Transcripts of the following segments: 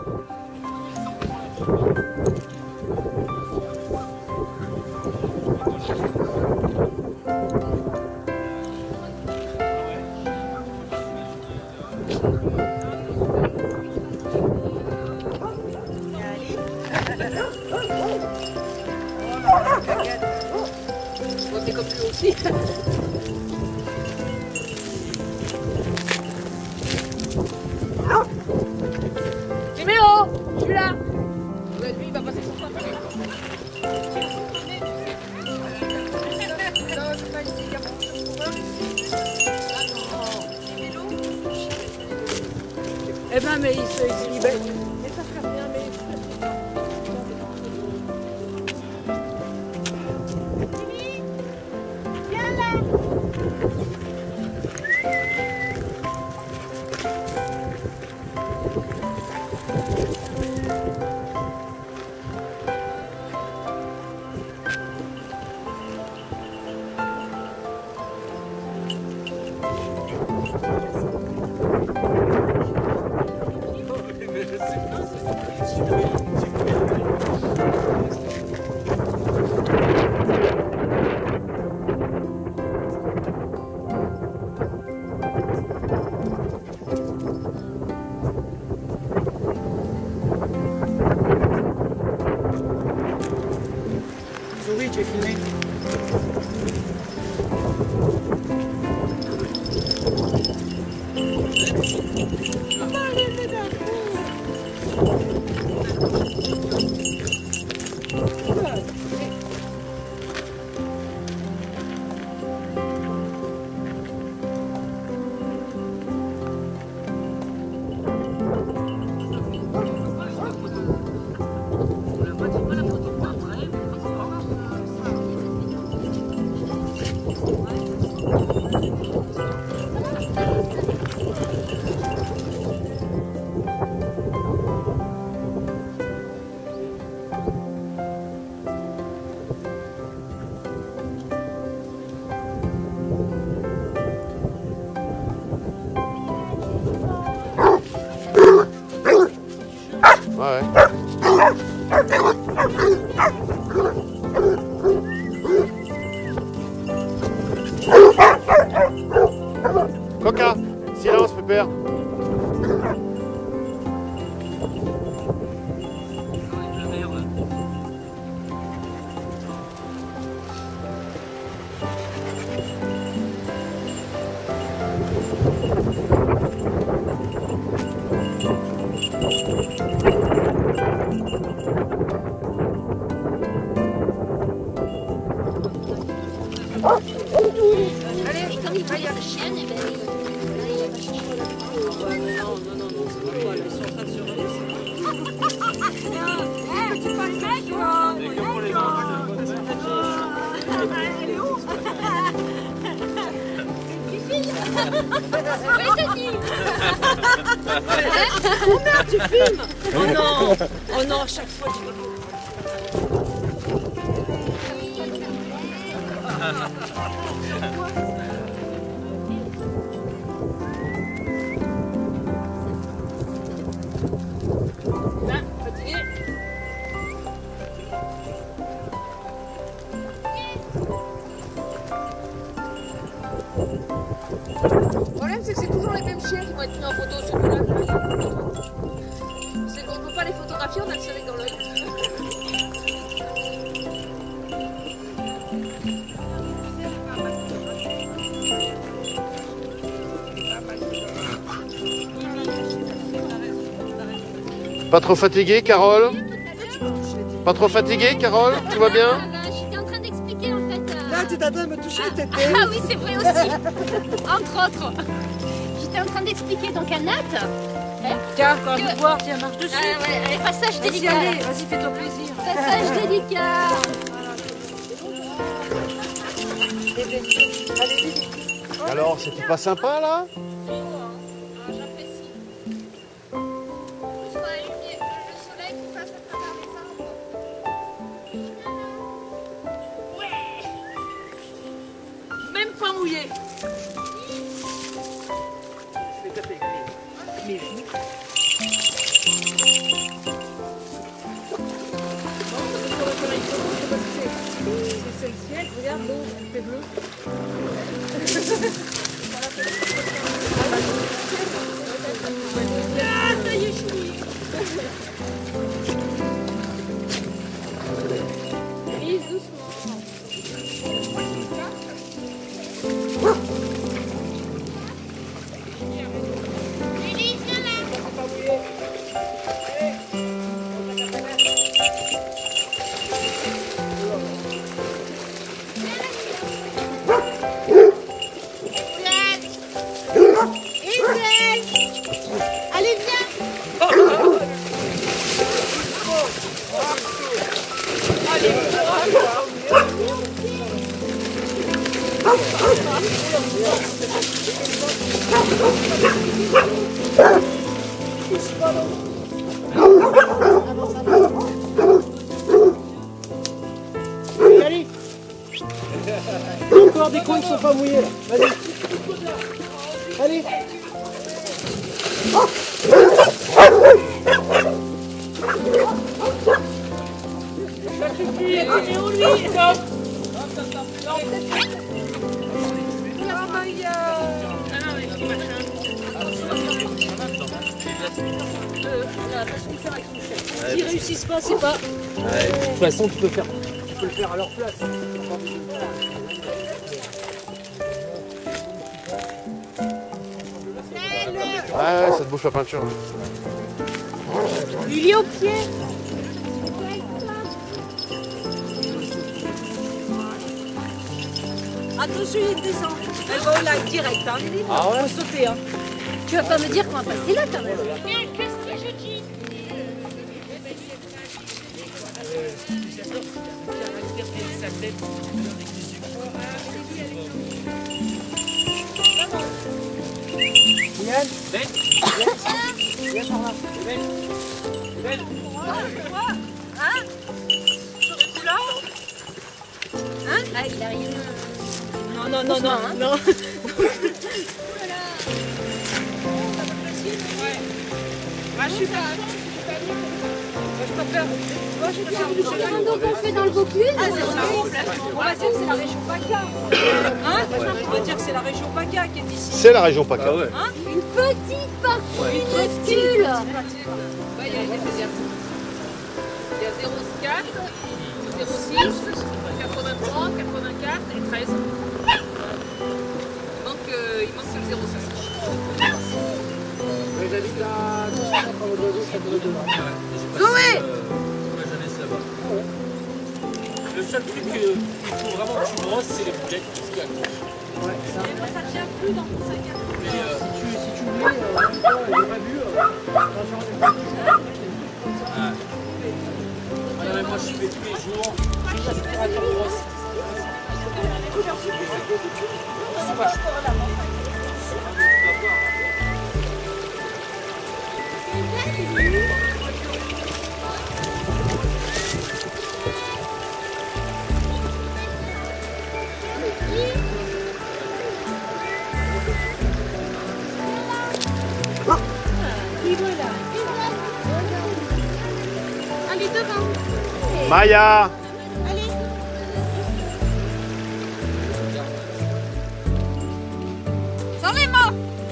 T'es comme lui aussi. Timéo, je suis là. Ouais, lui, il va passer son temps. Non, c'est pas ici, il y a beaucoup de eh ben, mais il se libère. Mais ça ferait rien, mais... Viens là. Oui, tu es filmé. Ouais. Coca, silence, pépère. Et comme il va y avoir le chien, et ben, là, il va chercher le Non, c'est pas toi, ils sont en train de se relancer. tu parles mec, elle est où? Oui, t'as dit. Oh merde, tu filmes. Oh non. Oh non, à chaque fois tu... Là, fatigué. Le problème, c'est que c'est toujours les mêmes chiens qui vont être mis en photo sur le lac. C'est qu'on ne peut pas les photographier, on a le soleil dans l'œil. Pas trop fatigué, Carole? Pas trop fatigué, Carole? Tout va bien? J'étais en train d'expliquer en fait. Là, tu es en train de me toucher, t'étais. Ah oui, c'est vrai aussi. Entre autres. J'étais en train d'expliquer donc à Nat. Tiens, encore un boire, tiens, marche dessus. Ouais, allez, passage Vas-y, délicat. allez, vas-y, fais-toi plaisir. Passage délicat. Alors, c'était pas sympa, là? J'apprécie. Plus la lumière, le soleil qui passe à travers les arbres. Ouais. Même pas mouillé. Je vais taper. Mais épée bleue. Ah, ça y est, je suis. Lise doucement. Lise, viens là. Allez, viens. Allez. Encore des coins qui sont pas mouillés là. Vas-y. Allez. S'ils réussissent pas, c'est pas. De toute façon, tu peux le faire à leur place. Ouais, ça te bouffe la peinture. Lily au pied. Attention, il descend. Elle va au lac direct, hein, Lily. Ah ouais? Faut sauter, hein. Tu vas pas me dire qu'on va passer là quand même. Qu'est-ce que je dis? Yann, viens par là. Ah, il arrive. Non, non, non, non, hein. non. Ah, je suis pas. Je préfère. Moi, je préfère. C'est un dos qu'on fait dans le Vaucluse. Ah, c'est ça. On va dire que c'est la région PACA. Hein? On va dire que c'est la région PACA qui est ici. C'est la région PACA. Hein? Une petite partie minuscule. Ouais, il y a des deuxièmes. Il y a 04, 06, 83, 84 et 13. Il manque que le 06. J'habite à Zoé! Le seul truc qu'il faut vraiment que tu brosses, c'est les boulettes qui se accrochent. Ouais, ça. Ça ne tient plus dans ton sac à dos. Mais Si tu oublies, en même temps, j'ai pas vu. ah non, mais moi je fais tous les jours, j'ai l'aspirateur brosse. C'est pas chaud. Allez, devant. Maya! Sans les mains!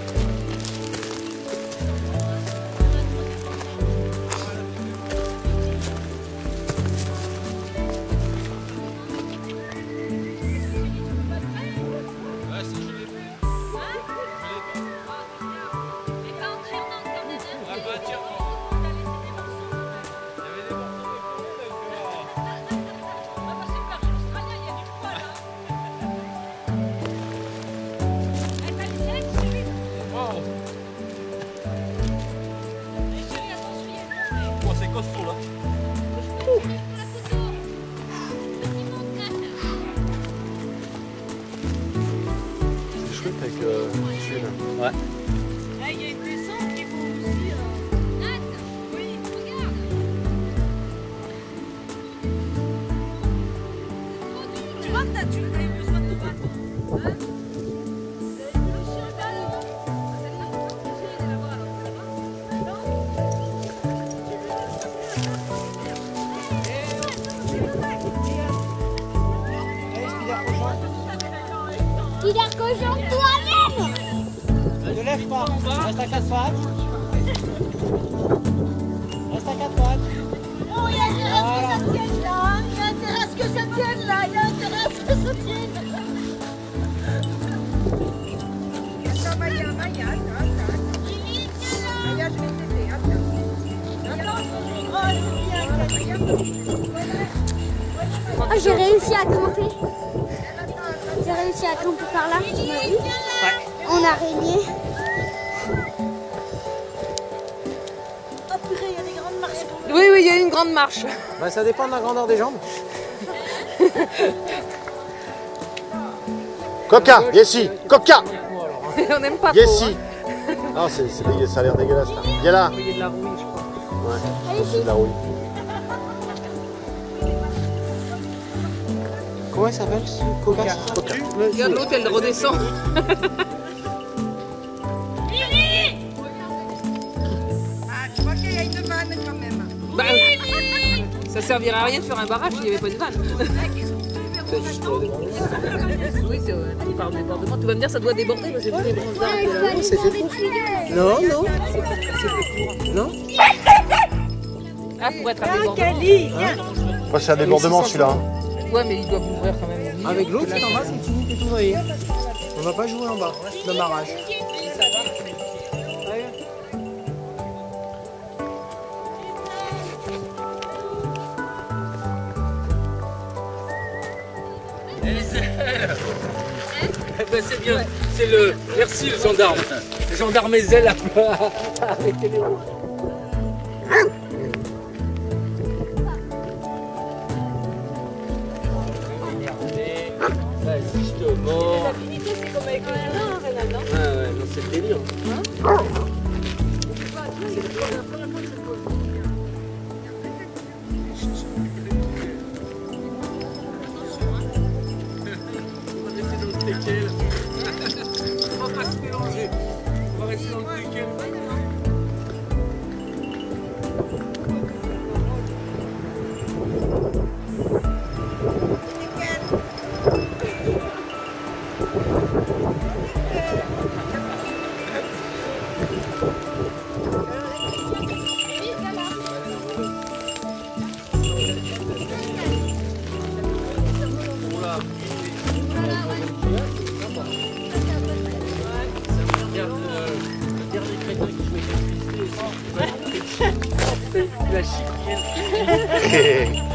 C'est costaud là. C'est chouette avec celui-là. Ouais. Là, il y a une descente qui vont aussi. Oui, regarde. Tu vois que tu as eu besoin de ton bâton. Hein? Allez, Spider, prochain. considères que genre toi-même. Ne lève pas. Reste à 4 pattes. Reste à 4 pattes. Oh, il y a intérêt à ce que ça tienne là. Hein. Il y a intérêt à ce que ça tienne là. Il y a intérêt à ce que ça tienne. Attends, Maya, attends. Maya, je vais t'aider. Attends. Oh, j'ai réussi à camper. J'ai réussi à camper par là. En araignée. oh purée, il y a des grandes marches. Oui, il y a une grande marche. Bah, ça dépend de la grandeur des jambes. Coca, viens ici. Coca, On n'aime pas viens trop. ici. Non, ça a l'air dégueulasse là. Viens là. Il y a de la rouille, je crois. Ouais, c'est de la rouille. Comment il s'appelle ce Coca? Regarde l'autre, elle redescend. Ah, tu vois qu'il y a une vanne quand même. Bah, ça servirait à rien de faire un barrage s'il n'y avait pas de vanne. C'est juste pour le débordement. Oui, c'est vrai. Il parle de débordement. Tu vas me dire ça doit déborder parce que c'est des branches d'arbres. C'est fait pour. Non, non. Non. Ah, pour être un débordement. Moi, c'est un débordement celui-là. Hein. Ouais, mais il doit ouvrir quand même. au milieu. Avec l'autre, en bas, c'est fini, t'es tout noyé. On va pas jouer en bas, le barrage. Ben, c'est bien, c'est le... Merci le gendarme. Le gendarme Ezel a arrêté les roues. Ouais, justement. La finité, c'est comme avec le jardin, hein, Rénal, non? Ah ouais, non, c'est le délire. On va pas se mélanger. On va rester dans le teckel. La chienne.